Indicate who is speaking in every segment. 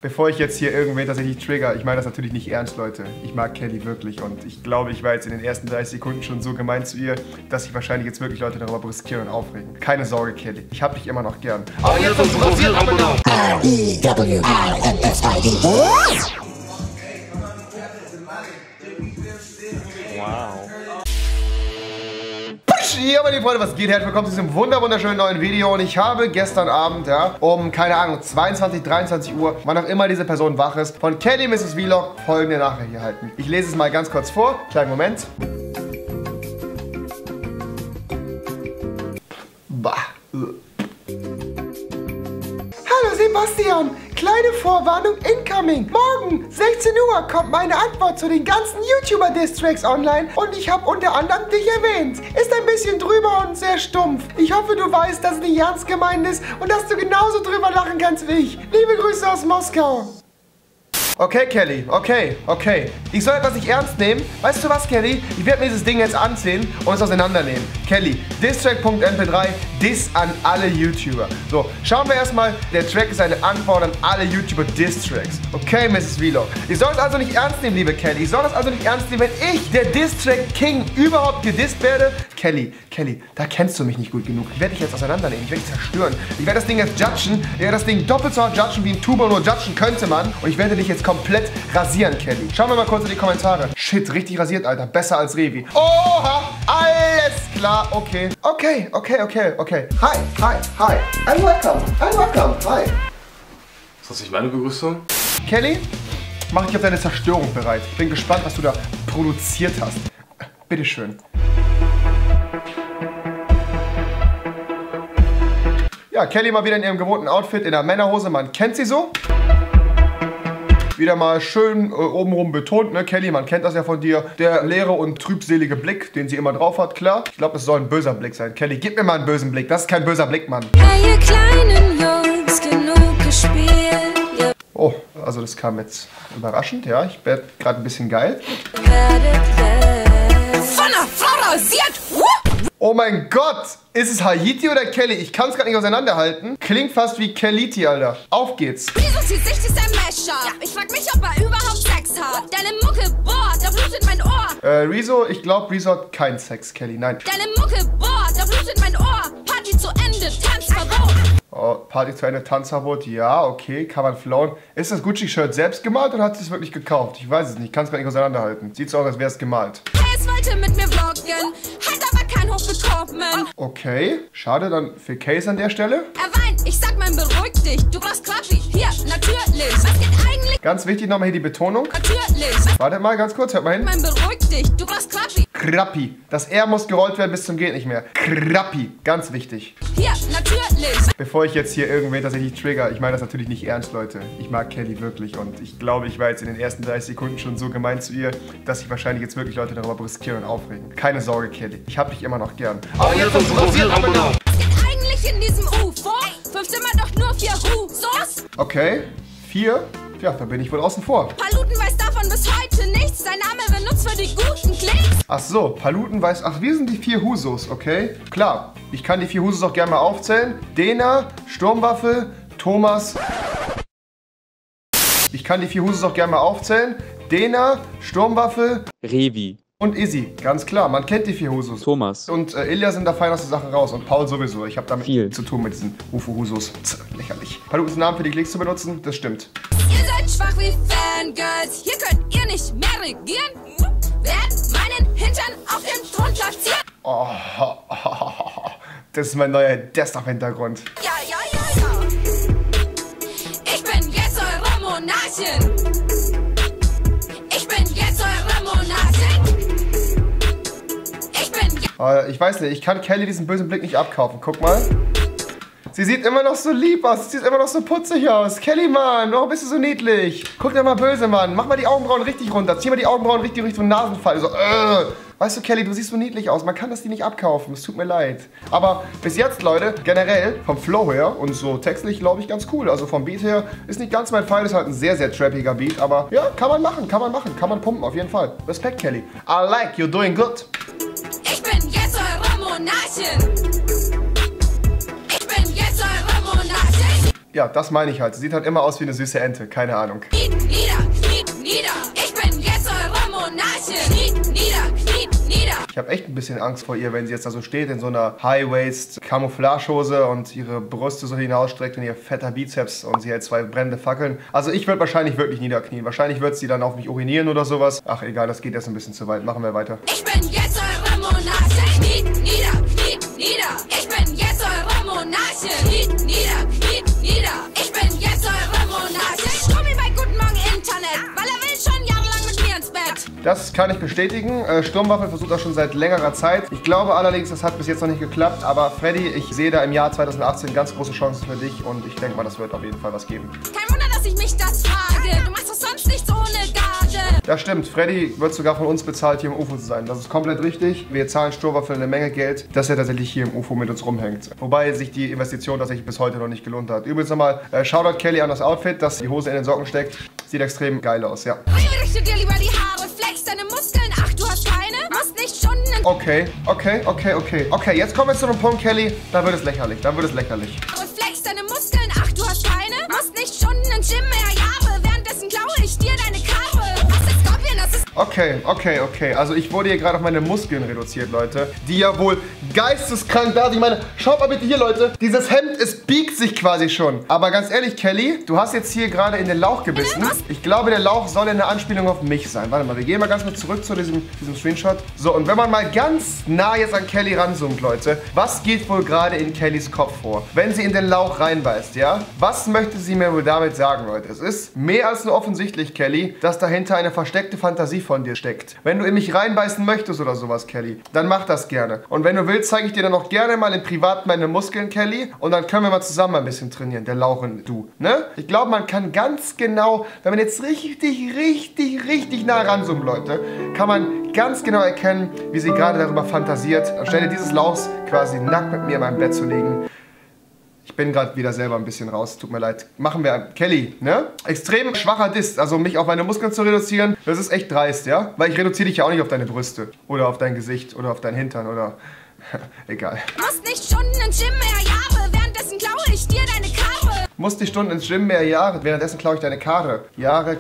Speaker 1: Bevor ich jetzt hier irgendwen tatsächlich trigger, ich meine das natürlich nicht ernst, Leute. Ich mag Kelly wirklich und ich glaube, ich war jetzt in den ersten 30 Sekunden schon so gemein zu ihr, dass ich wahrscheinlich jetzt wirklich Leute darüber brüskieren und aufregen. Keine Sorge, Kelly. Ich hab dich immer noch gern. Aber jetzt hast du rasiert, aber noch. R-E-W-I-N-S-I-D. Wow. Ja, meine Freunde, was geht? Herzlich willkommen zu diesem wunderschönen neuen Video. Und ich habe gestern Abend, ja, um, keine Ahnung, 22, 23 Uhr, wann auch immer diese Person wach ist, von Kelly Mrs. Vlog folgende Nachricht erhalten. Ich lese es mal ganz kurz vor. Kleinen Moment. Bah. Hallo Sebastian, kleine Vorwarnung incoming. Morgen, 16 Uhr, kommt meine Antwort zu den ganzen YouTuber-Distracks online und ich habe unter anderem dich erwähnt. Ist ein bisschen drüber und sehr stumpf. Ich hoffe, du weißt, dass es nicht ernst gemeint ist und dass du genauso drüber lachen kannst wie ich. Liebe Grüße aus Moskau. Okay, Kelly, okay. Ich soll etwas nicht ernst nehmen. Weißt du was, Kelly? Ich werde mir dieses Ding jetzt anziehen und es auseinandernehmen. Kelly, Distrack.mp3, Diss an alle YouTuber. So, schauen wir erstmal. Der Track ist eine Antwort an alle YouTuber-Distracks. Okay, Mrs. Vlog. Ich soll es also nicht ernst nehmen, liebe Kelly. Ich soll das also nicht ernst nehmen, wenn ich, der Distrack-King, überhaupt gedisst werde. Kelly, da kennst du mich nicht gut genug. Ich werde dich jetzt auseinandernehmen. Ich werde dich zerstören. Ich werde das Ding jetzt judgen. Ich werde das Ding doppelt so hart judgen, wie ein Tuber nur judgen könnte man. Und ich werde dich jetzt komplett rasieren, Kelly. Schauen wir mal kurz in die Kommentare. Shit, richtig rasiert, Alter. Besser als Revi. Oha, alles klar, okay. Okay. Hi. I'm welcome. Hi.
Speaker 2: Ist das nicht meine Begrüßung?
Speaker 1: Kelly, mach dich auf deine Zerstörung bereit. Ich bin gespannt, was du da produziert hast. Bitteschön. Ja, Kelly mal wieder in ihrem gewohnten Outfit, in der Männerhose. Man kennt sie so. Wieder mal schön obenrum betont, ne, Kelly, man kennt das ja von dir. Der leere und trübselige Blick, den sie immer drauf hat, klar. Ich glaube, es soll ein böser Blick sein. Kelly, gib mir mal einen bösen Blick. Das ist kein böser Blick, Mann.
Speaker 3: Ihr kleinen Jungs, genug gespielt.
Speaker 1: Oh, also das kam jetzt überraschend, ja. Ich werde gerade ein bisschen geil.
Speaker 3: Von der Frau rasiert.
Speaker 1: Oh mein Gott! Ist es Haiti oder Kelly? Ich kann es gerade nicht auseinanderhalten. Klingt fast wie Kelliti, Alter. Auf geht's.
Speaker 3: Wieso zieht sich das ein Messer? Ich frag mich, ob er überhaupt Sex hat. Deine Mucke, boah, da blutet mein Ohr.
Speaker 1: Rezo, ich glaube, Rezo hat keinen Sex, Kelly. Nein.
Speaker 3: Deine Mucke, boah, da blutet mein Ohr. Party zu Ende, Tanzverbot.
Speaker 1: Oh, Party zu Ende, Tanzverbot. Ja, okay, kann man flowen. Ist das Gucci-Shirt selbst gemalt oder hat sie es wirklich gekauft? Ich weiß es nicht. Ich kann es gar nicht auseinanderhalten. Sieht so aus, als wäre es gemalt.
Speaker 3: Es wollte mit mir vloggen, hat aber kein Hof bekommen.
Speaker 1: Okay, schade dann für Case an der Stelle.
Speaker 3: Er weint, ich sag mal, beruhig dich. Du brauchst Quatschi. Hier, natürlich. Was geht eigentlich?
Speaker 1: Ganz wichtig nochmal hier die Betonung.
Speaker 3: Natürlich.
Speaker 1: Wartet mal ganz kurz, hört mal hin.
Speaker 3: Mein beruhig dich. Du brauchst Quatschi.
Speaker 1: Krappi. Das R muss gerollt werden bis zum geht nicht mehr. Krappi. Ganz wichtig.
Speaker 3: Hier, natürlich.
Speaker 1: Bevor ich jetzt hier irgendwen tatsächlich trigger, ich meine das natürlich nicht ernst, Leute. Ich mag Kelly wirklich und ich glaube, ich war jetzt in den ersten 30 Sekunden schon so gemein zu ihr, dass ich wahrscheinlich jetzt wirklich Leute darüber brüskieren und aufregen. Keine Sorge, Kelly. Ich hab dich immer noch gern. Aber jetzt hast du rasiert, aber noch.
Speaker 3: Was geht eigentlich in diesem UFO? 5 sind wir doch nur 4 Husos.
Speaker 1: Okay, 4. Ja, da bin ich wohl außen vor.
Speaker 3: Paluten weiß davon bis heute nichts. Sein Name wird nutzt für die guten Klicks.
Speaker 1: Ach so, Paluten weiß... Ach, wir sind die 4 Husos, okay? Klar, ich kann die 4 Husos auch gerne mal aufzählen. Dena, Sturmwaffe, Thomas... Ich kann die 4 Husos auch gerne mal aufzählen. Dena, Sturmwaffe...
Speaker 4: Revi.
Speaker 1: Und Izzy, ganz klar, man kennt die 4 Husos.
Speaker 4: Thomas.
Speaker 1: Und Ilja sind da fein aus der Sache raus und Paul sowieso. Ich habe damit
Speaker 4: viel
Speaker 1: zu tun mit diesen Husos. Lächerlich. Palutens Namen für die Klicks zu benutzen, das stimmt.
Speaker 3: Ihr seid schwach wie Fangirls. Hier könnt ihr nicht mehr regieren. Werd meinen Hintern auf dem Thron platzieren.
Speaker 1: Oh, das ist mein neuer Desktop-Hintergrund.
Speaker 3: Ja. Ich bin jetzt eure Monarchin.
Speaker 1: Ich weiß nicht, ich kann Kelly diesen bösen Blick nicht abkaufen. Guck mal. Sie sieht immer noch so lieb aus. Sie sieht immer noch so putzig aus. Kelly, Mann, warum bist du so niedlich? Guck dir mal böse, Mann. Mach mal die Augenbrauen richtig runter. Zieh mal die Augenbrauen richtig Richtung Nasenfall. So, Weißt du, Kelly, du siehst so niedlich aus. Man kann das dir nicht abkaufen. Es tut mir leid. Aber bis jetzt, Leute, generell vom Flow her und so textlich, glaube ich, ganz cool. Also vom Beat her ist nicht ganz mein Fall. Ist halt ein sehr, sehr trappiger Beat. Aber ja, kann man machen. Kann man pumpen, auf jeden Fall. Respekt, Kelly. I like, you're doing good.
Speaker 3: Ich bin jetzt eure Monarchin. Ich bin jetzt eure Monarchin.
Speaker 1: Ja, das meine ich halt. Sie sieht halt immer aus wie eine süße Ente. Keine Ahnung.
Speaker 3: Kniet nieder, kniet nieder. Ich bin jetzt eure Monarchin. Kniet nieder, kniet nieder.
Speaker 1: Ich habe echt ein bisschen Angst vor ihr, wenn sie jetzt da so steht in so einer High-Waist-Camouflagehose und ihre Brüste so hinausstreckt und ihr fetter Bizeps und sie hält 2 brennende Fackeln. Also ich würde wahrscheinlich wirklich niederknien. Wahrscheinlich wird sie dann auf mich urinieren oder sowas. Ach egal, das geht jetzt ein bisschen zu weit. Machen wir weiter.
Speaker 3: Ich bin jetzt eure Monarchin. Kniet nieder, kniet nieder. Ich bin jetzt eure Monarchin. Kniet nieder, kniet nieder. Ich bin jetzt eure Monarchin. Stummi bei Guten Morgen Internet, weil er will schon jahrelang mit mir ins Bett.
Speaker 1: Das kann ich bestätigen. Sturmwaffel versucht das schon seit längerer Zeit. Ich glaube allerdings, das hat bis jetzt noch nicht geklappt. Aber Freddy, ich sehe da im Jahr 2018 ganz große Chancen für dich und ich denke mal, das wird auf jeden Fall was geben.
Speaker 3: Kein Wunder, dass ich mich das frage. Du machst doch sonst nichts ohne Garde.
Speaker 1: Ja stimmt, Freddy wird sogar von uns bezahlt, hier im UFO zu sein. Das ist komplett richtig. Wir zahlen Sturmwaffel eine Menge Geld, dass er tatsächlich hier im UFO mit uns rumhängt. Wobei sich die Investition tatsächlich bis heute noch nicht gelohnt hat. Übrigens nochmal, Shoutout Kelly an das Outfit, das die Hose in den Socken steckt. Sieht extrem geil aus, ja.
Speaker 3: Richte dir lieber die Haare, flex deine Muskeln. Ach, du hast keine? Musst nicht Stunden in
Speaker 1: Okay, jetzt kommen wir zu einem Punkt, Kelly. Da wird es lächerlich,
Speaker 3: flex deine Muskeln. Ach, du hast keine? Musst nicht Stunden im Gym, mehr Jahre. Währenddessen klaue ich dir deine Karre. Was ist Scorpion? Das ist...
Speaker 1: Okay. Also ich wurde hier gerade auf meine Muskeln reduziert, Leute. Die ja wohl geisteskrank da sind. Ich meine, schaut mal bitte hier, Leute. Dieses Hemd, es biegt sich quasi schon. Aber ganz ehrlich, Kelly, du hast jetzt hier gerade in den Lauch gebissen. Ich glaube, der Lauch soll eine Anspielung auf mich sein. Warte mal, wir gehen mal ganz kurz zurück zu diesem Screenshot. So, und wenn man mal ganz nah jetzt an Kelly ranzoomt, Leute, was geht wohl gerade in Kellys Kopf vor? Wenn sie in den Lauch reinbeißt, ja? Was möchte sie mir wohl damit sagen, Leute? Es ist mehr als nur offensichtlich, Kelly, dass dahinter eine versteckte Fantasie von dir steckt. Wenn du in mich reinbeißen möchtest oder sowas, Kelly, dann mach das gerne. Und wenn du willst, zeige ich dir dann auch gerne mal im Privat meine Muskeln, Kelly. Und dann können wir mal zusammen ein bisschen trainieren, der Lauch und du, ne? Ich glaube, man kann ganz genau, wenn man jetzt richtig nah ranzoomt, Leute, kann man ganz genau erkennen, wie sie gerade darüber fantasiert, anstelle dieses Lauchs quasi nackt mit mir in meinem Bett zu liegen. Ich bin gerade wieder selber ein bisschen raus, tut mir leid. Machen wir, Kelly, ne? Extrem schwacher Diss, also mich auf meine Muskeln zu reduzieren, das ist echt dreist, ja? Weil ich reduziere dich ja auch nicht auf deine Brüste oder auf dein Gesicht oder auf dein Hintern oder... egal.
Speaker 3: Musst nicht Stunden im Gym, mehr Jahre. Währenddessen klaue ich dir deine Karre.
Speaker 1: Musst die Stunden ins Gym, mehr Jahre. Währenddessen klaue ich deine Karre. Jahre,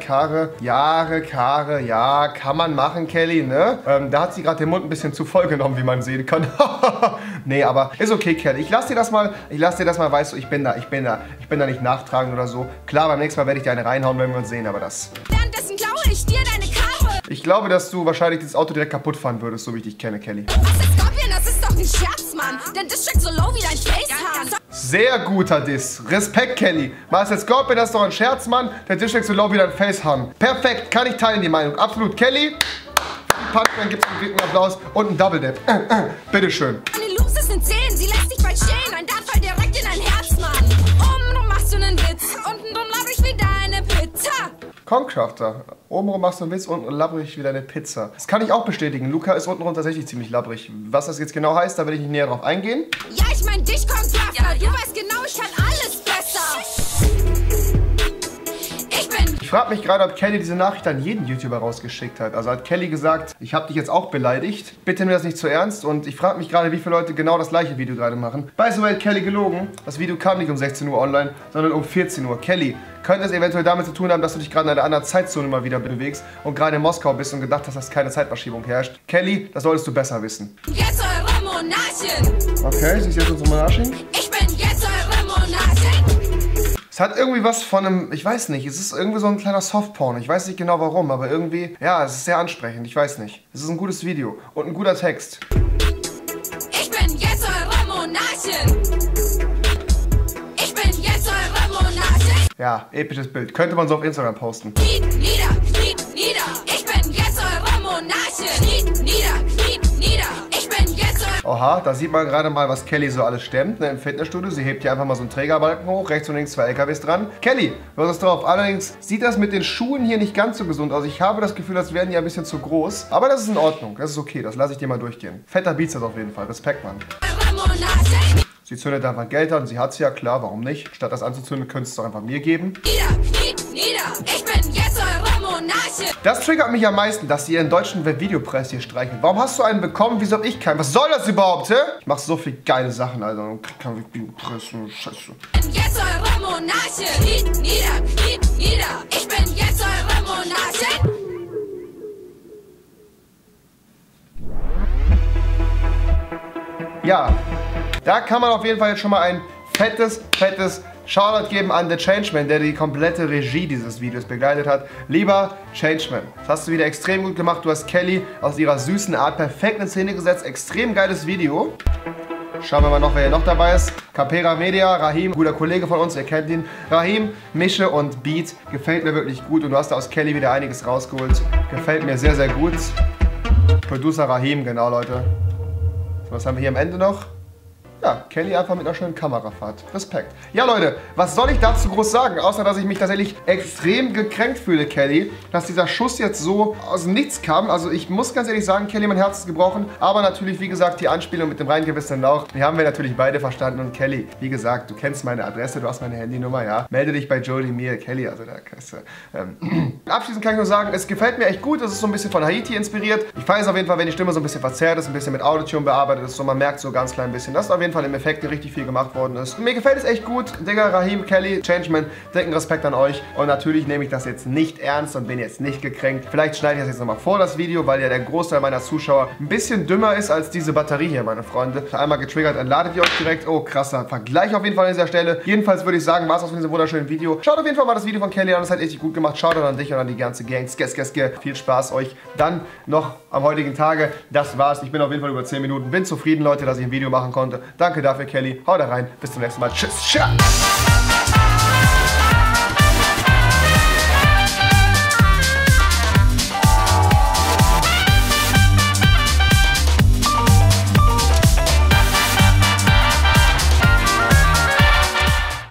Speaker 1: ja, kann man machen, Kelly, ne? Da hat sie gerade den Mund ein bisschen zu voll genommen, wie man sehen kann. Nee, aber ist okay, Kelly. Ich lass dir das mal, weißt du, ich bin da nicht nachtragend oder so. Klar, beim nächsten Mal werde ich dir eine reinhauen, wenn wir uns sehen, aber das...
Speaker 3: Währenddessen klaue ich dir deine Karre.
Speaker 1: Ich glaube, dass du wahrscheinlich dieses Auto direkt kaputt fahren würdest, so wie ich dich kenne, Kelly.
Speaker 3: Was ist Scorpion? Das ist doch ein Scherz, Mann. Der District so low wie dein Facehahn.
Speaker 1: Sehr guter Diss. Respekt, Kelly. Marcel Scorpion, das ist doch ein Scherz, Mann. Der District so low wie dein Facehahn. Perfekt, kann ich teilen, die Meinung. Absolut, Kelly. Punchman gibt es einen dicken Applaus und einen Double Dip. Bitteschön.
Speaker 3: Meine Loops ist in 10, sie lässt dich bald stehen. Ein Dart fällt direkt in dein Herz, Mann. Obenrum machst du einen Witz, untenrum laber ich wie deine Pizza.
Speaker 1: Concrafter. Obenrum machst du einen Witz, unten labbrig wie deine Pizza. Das kann ich auch bestätigen. Luca ist untenrum tatsächlich ziemlich labbrig. Was das jetzt genau heißt, da will ich nicht näher drauf eingehen.
Speaker 3: Ja, ich mein dich, Concrafter. Du weißt genau, ich kann alles besser.
Speaker 1: Ich frage mich gerade, ob Kelly diese Nachricht an jeden YouTuber rausgeschickt hat. Also hat Kelly gesagt, ich habe dich jetzt auch beleidigt. Bitte nimm das nicht zu ernst. Und ich frage mich gerade, wie viele Leute genau das gleiche Video gerade machen. By the way, hat Kelly gelogen. Das Video kam nicht um 16 Uhr online, sondern um 14 Uhr. Kelly, könnte es eventuell damit zu tun haben, dass du dich gerade in einer anderen Zeitzone mal wieder bewegst und gerade in Moskau bist und gedacht hast, dass keine Zeitverschiebung herrscht. Kelly, das solltest du besser wissen.
Speaker 3: Jetzt eure Monarchin.
Speaker 1: Okay, sie ist jetzt unsere Monarchin.
Speaker 3: Ich bin jetzt eure Monarchin.
Speaker 1: Es hat irgendwie was von einem, ich weiß nicht, es ist irgendwie so ein kleiner Softporn. Ich weiß nicht genau warum, aber irgendwie, ja, es ist sehr ansprechend, ich weiß nicht. Es ist ein gutes Video und ein guter Text.
Speaker 3: Ich bin jetzt eure Monarchin. Ich bin jetzt eure Monarchin.
Speaker 1: Ja, episches Bild. Könnte man so auf Instagram posten.
Speaker 3: Kniet nieder, kniet nieder. Ich bin jetzt eure Monarchin. Kniet nieder, kniet nieder. Ich bin jetzt eure...
Speaker 1: Oha, da sieht man gerade mal, was Kelly so alles stemmt, ne, im Fitnessstudio. Sie hebt hier einfach mal so einen Trägerbalken hoch, rechts und links 2 LKWs dran. Kelly, was ist drauf? Allerdings sieht das mit den Schuhen hier nicht ganz so gesund aus. Ich habe das Gefühl, als wären die ein bisschen zu groß. Aber das ist in Ordnung, das ist okay, das lasse ich dir mal durchgehen. Fetter Bizeps auf jeden Fall, Respekt, Mann.
Speaker 3: Monarchin.
Speaker 1: Sie zündet einfach Geld an, sie hat es ja, klar, warum nicht? Statt das anzuzünden, könntest du es doch einfach mir geben.
Speaker 3: Nieder, kniet nieder. Ich bin jetzt eure Monarchin.
Speaker 1: Das triggert mich am meisten, dass ihr in deutschen Webvideopreis hier streichen. Warum hast du einen bekommen? Wieso hab ich keinen? Was soll das überhaupt, hä? Ich mach so viel geile Sachen, Alter. Und krieg keinen Webvideopreis. Scheiße.
Speaker 3: Jetzt eure Monarche. Kniet nieder, kniet nieder. Ich bin jetzt eure Monarche.
Speaker 1: Ja, da kann man auf jeden Fall jetzt schon mal ein fettes Shoutout geben an The Changeman, der die komplette Regie dieses Videos begleitet hat. Lieber Changeman, das hast du wieder extrem gut gemacht. Du hast Kelly aus ihrer süßen Art perfekt in Szene gesetzt. Extrem geiles Video. Schauen wir mal noch, wer hier noch dabei ist. Capera Media, Rahim, guter Kollege von uns, ihr kennt ihn. Rahim, Mische und Beat, gefällt mir wirklich gut. Und du hast da aus Kelly wieder einiges rausgeholt. Gefällt mir sehr, sehr gut. Producer Rahim, genau, Leute. So, was haben wir hier am Ende noch? Ja, Kelly einfach mit einer schönen Kamerafahrt. Respekt. Ja, Leute, was soll ich dazu groß sagen? Außer, dass ich mich tatsächlich extrem gekränkt fühle, Kelly, dass dieser Schuss jetzt so aus dem Nichts kam. Also ich muss ganz ehrlich sagen, Kelly, mein Herz ist gebrochen. Aber natürlich, wie gesagt, die Anspielung mit dem reingewissenen Lauch, die haben wir natürlich beide verstanden. Und Kelly, wie gesagt, du kennst meine Adresse, du hast meine Handynummer, ja. Melde dich bei Jodie Mir, Kelly, also da kannst du... Abschließend kann ich nur sagen, es gefällt mir echt gut. Es ist so ein bisschen von Haiti inspiriert. Ich feiere es auf jeden Fall, wenn die Stimme so ein bisschen verzerrt ist, ein bisschen mit Autotune bearbeitet ist. So, man merkt so ganz klein bisschen, dass auf jeden Fall im Effekt richtig viel gemacht worden ist. Mir gefällt es echt gut. Digga, Rahim, Kelly, Changeman, dicken Respekt an euch. Und natürlich nehme ich das jetzt nicht ernst und bin jetzt nicht gekränkt. Vielleicht schneide ich das jetzt nochmal vor, das Video, weil ja der Großteil meiner Zuschauer ein bisschen dümmer ist als diese Batterie hier, meine Freunde. Einmal getriggert, entladet ihr euch direkt. Oh, krasser Vergleich auf jeden Fall an dieser Stelle. Jedenfalls würde ich sagen, war es aus von diesem wunderschönen Video. Schaut auf jeden Fall mal das Video von Kelly an. Das hat richtig gut gemacht. Schaut an dich und an die ganze Gang. Viel Spaß euch dann noch am heutigen Tage. Das war's. Ich bin auf jeden Fall über 10 Minuten. Bin zufrieden, Leute, dass ich ein Video machen konnte. Danke dafür, Kelly. Haut da rein. Bis zum nächsten Mal. Tschüss. Tschüss.